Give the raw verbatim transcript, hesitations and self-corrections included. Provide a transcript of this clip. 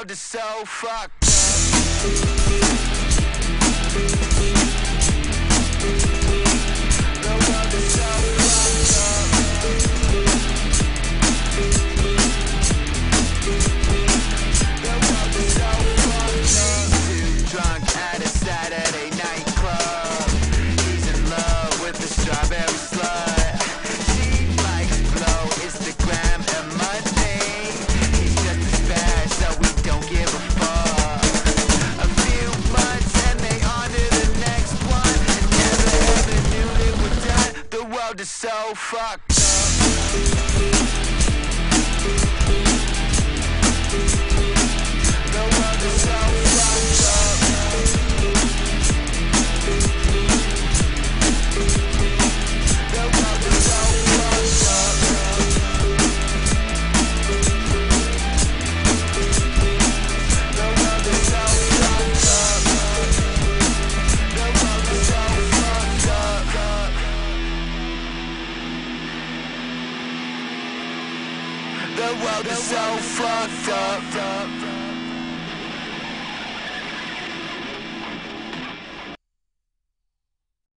world is so fucked up. The world is so fucked up. The world is so fucked up. Too drunk at a Saturday night club. He's in love with a strawberry slut. She likes blow, Instagram and money. He's just as bad, so we don't give a fuck. A few months and they on to the next one. Never ever knew they were done. The world is so fucked up. The world is so fucked up. The world is so fucked up. The world is so fucked up. The world is so fucked up. The world is so fucked up.